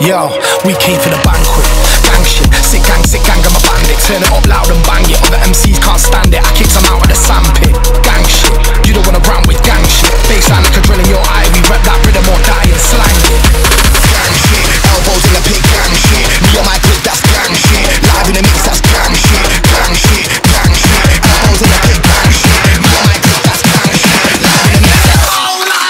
Yo, we came for the banquet. Gang shit, sick gang, I'm a bandit. Turn it up loud and bang it. Other MCs can't stand it, I kicked them out of the sandpit. Gang shit, you don't wanna run with gang shit. Baseline like a drill in your eye, we rep that rhythm or die and slang it. Gang shit, elbows in the pit, gang shit. Me on my clip, that's gang shit. Live in the mix, that's gang shit. Gang shit, gang shit. Elbows in the pit, gang shit. Me on my clip, that's gang shit. Live in the mix, that's hold on.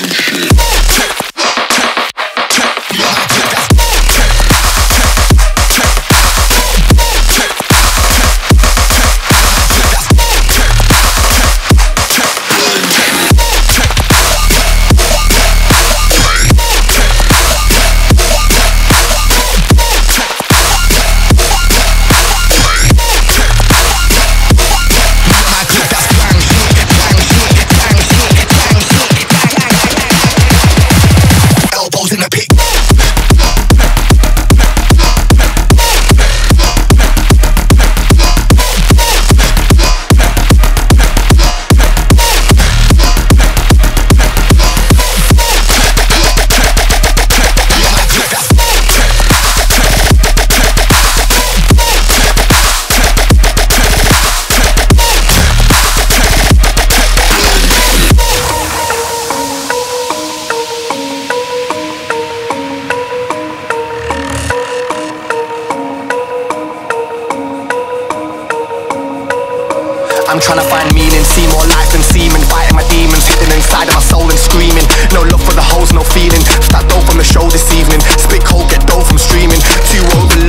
I'm trying to find meaning, see more life than semen. Fighting my demons, hidden inside of my soul and screaming. No love for the hoes, no feeling. Start dope from the show this evening. Spit cold, get dope from streaming. Too old to